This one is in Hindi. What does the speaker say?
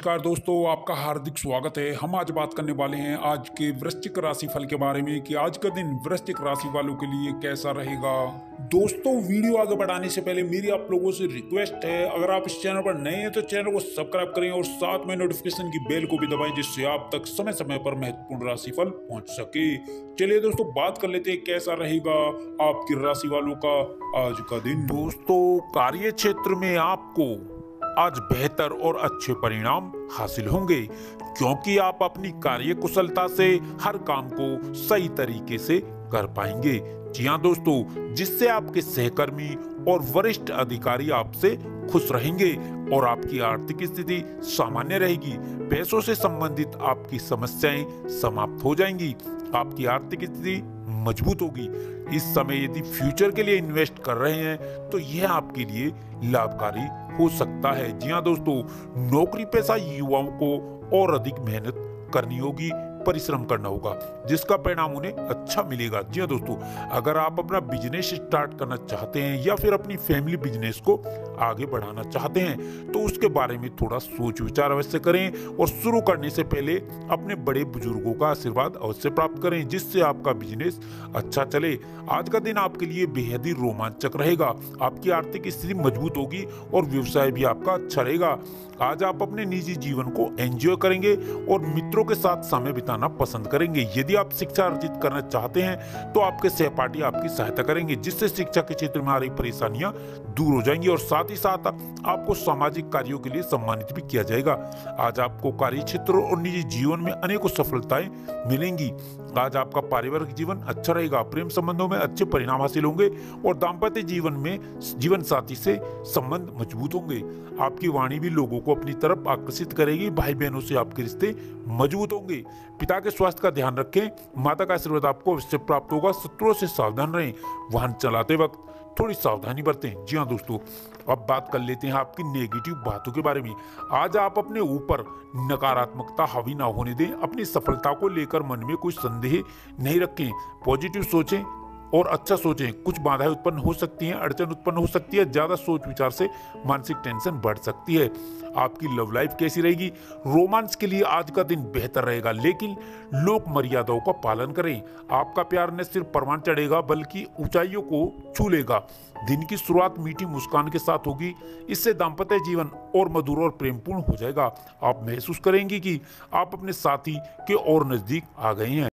नमस्कार दोस्तों, आपका हार्दिक स्वागत है। हम आज बात करने वाले हैं आज के वृश्चिक राशि फल के बारे में कि आज का दिन वृश्चिक राशि वालों के लिए कैसा रहेगा। दोस्तों, वीडियो आगे बढ़ाने से पहले मेरी आप लोगों से रिक्वेस्ट है, अगर आप इस चैनल पर नए हैं तो चैनल को सब्सक्राइब करें और साथ में नोटिफिकेशन की बेल को भी दबाएं, जिससे आप तक समय समय पर महत्वपूर्ण राशिफल पहुंच सके। चलिए दोस्तों, बात कर लेते हैं कैसा रहेगा आपकी राशि वालों का आज का दिन। दोस्तों, कार्य क्षेत्र में आपको आज बेहतर और अच्छे परिणाम हासिल होंगे, क्योंकि आप अपनी कार्य कुशलता से हर काम को सही तरीके से कर पाएंगे। जी हाँ दोस्तों, जिससे आपके सहकर्मी और वरिष्ठ अधिकारी आपसे खुश रहेंगे और आपकी आर्थिक स्थिति सामान्य रहेगी। पैसों से संबंधित आपकी समस्याएं समाप्त हो जाएंगी। आपकी आर्थिक स्थिति मजबूत होगी। इस समय यदि फ्यूचर के लिए इन्वेस्ट कर रहे हैं तो यह आपके लिए लाभकारी हो सकता है। जी हाँ दोस्तों, नौकरी पेशा युवाओं को और अधिक मेहनत करनी होगी, परिश्रम करना होगा, जिसका परिणाम उन्हें अच्छा मिलेगा। जी हाँ दोस्तों, अगर आप अपना बिजनेस स्टार्ट करना चाहते हैं या फिर अपनी फैमिली बिजनेस को आगे बढ़ाना चाहते हैं तो उसके बारे में थोड़ा सोच विचार अवश्य करें और शुरू करने से पहले अपने बड़े बुजुर्गों का आशीर्वाद अवश्य प्राप्त करें, जिससे आपका बिजनेस अच्छा चले। आज का दिन आपके लिए बेहद ही रोमांचक रहेगा। आपकी आर्थिक स्थिति मजबूत होगी और व्यवसाय भी आपका अच्छा रहेगा। आज आप अपने निजी जीवन को एंजॉय करेंगे और मित्रों के साथ समय बिताना पसंद करेंगे। यदि आप शिक्षा अर्जित करना चाहते हैं तो आपके सहपाठी आपकी सहायता करेंगे, जिससे शिक्षा के क्षेत्र में आ रही परेशानियां दूर हो जाएंगी और साथ ही साथ आपको सामाजिक कार्यों के लिए सम्मानित भी किया जाएगा। आज आपको कार्य क्षेत्र और निजी जीवन में अनेकों सफलताएं मिलेंगी। आज आपका पारिवारिक जीवन अच्छा रहेगा। प्रेम संबंधों में अच्छे परिणाम हासिल होंगे और दाम्पत्य जीवन में जीवन साथी से संबंध मजबूत होंगे। आपकी वाणी भी लोगों को अपनी तरफ आकर्षित करेगी। भाई बहनों से आपके रिश्ते मजबूत होंगे। पिता के स्वास्थ्य का ध्यान रखें। माता का आशीर्वाद आपको अवश्य प्राप्त होगा। शत्रुओं से सावधान रहें। वाहन चलाते वक्त थोड़ी सावधानी बरतें। जी हाँ दोस्तों, अब बात कर लेते हैं आपकी नेगेटिव बातों के बारे में। आज आप अपने ऊपर नकारात्मकता हावी ना होने दें। अपनी सफलता को लेकर मन में कोई संदेह नहीं रखें। पॉजिटिव सोचें और अच्छा सोचें। कुछ बाधाएं उत्पन्न हो सकती हैं, अड़चन उत्पन्न हो सकती है। ज्यादा सोच विचार से मानसिक टेंशन बढ़ सकती है। आपकी लव लाइफ कैसी रहेगी? रोमांस के लिए आज का दिन बेहतर रहेगा, लेकिन लोक मर्यादाओं का पालन करें। आपका प्यार न सिर्फ परवान चढ़ेगा बल्कि ऊंचाइयों को छू लेगा। दिन की शुरुआत मीठी मुस्कान के साथ होगी। इससे दाम्पत्य जीवन और मधुर और प्रेमपूर्ण हो जाएगा। आप महसूस करेंगे कि आप अपने साथी के और नजदीक आ गए हैं।